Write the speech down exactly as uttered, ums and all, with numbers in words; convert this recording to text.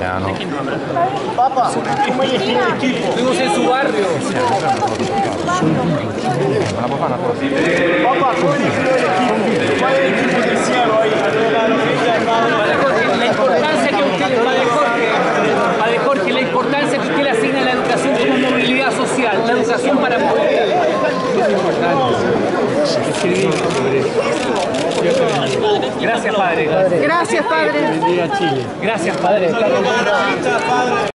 Cristiano. Papá, ¿cómo elegí el equipo? Fuimos en su barrio. Papá, ¿cómo elegí el equipo? ¿Cuál es el equipo del cielo ahí? Padre Jorge, la importancia que usted, Padre Jorge, Padre Jorge, la importancia que usted le asigna a la educación como movilidad social, la educación para movilidad. Gracias, Padre. Gracias, Padre. Gracias, Padre.